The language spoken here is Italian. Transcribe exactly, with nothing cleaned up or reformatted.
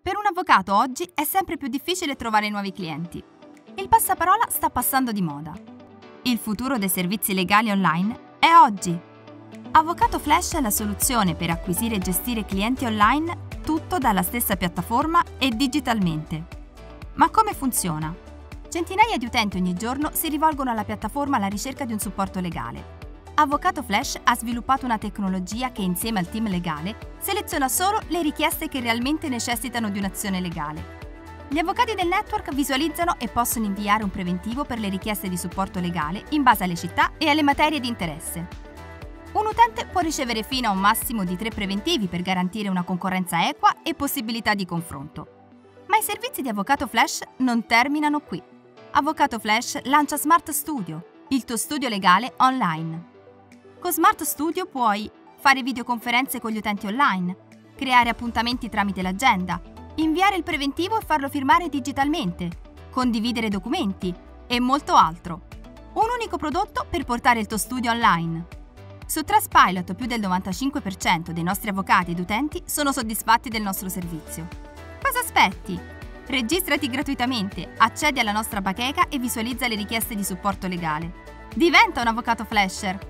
Per un avvocato oggi è sempre più difficile trovare nuovi clienti. Il passaparola sta passando di moda. Il futuro dei servizi legali online è oggi. Avvocato Flash è la soluzione per acquisire e gestire clienti online, tutto dalla stessa piattaforma e digitalmente. Ma come funziona? Centinaia di utenti ogni giorno si rivolgono alla piattaforma alla ricerca di un supporto legale. Avvocato Flash ha sviluppato una tecnologia che insieme al team legale seleziona solo le richieste che realmente necessitano di un'azione legale. Gli avvocati del network visualizzano e possono inviare un preventivo per le richieste di supporto legale in base alle città e alle materie di interesse. Un utente può ricevere fino a un massimo di tre preventivi per garantire una concorrenza equa e possibilità di confronto. Ma i servizi di Avvocato Flash non terminano qui. Avvocato Flash lancia Smart Studio, il tuo studio legale online. Con Smart Studio puoi fare videoconferenze con gli utenti online, creare appuntamenti tramite l'agenda, inviare il preventivo e farlo firmare digitalmente, condividere documenti e molto altro. Un unico prodotto per portare il tuo studio online. Su Trustpilot più del novantacinque per cento dei nostri avvocati ed utenti sono soddisfatti del nostro servizio. Cosa aspetti? Registrati gratuitamente, accedi alla nostra bacheca e visualizza le richieste di supporto legale. Diventa un avvocato Flasher!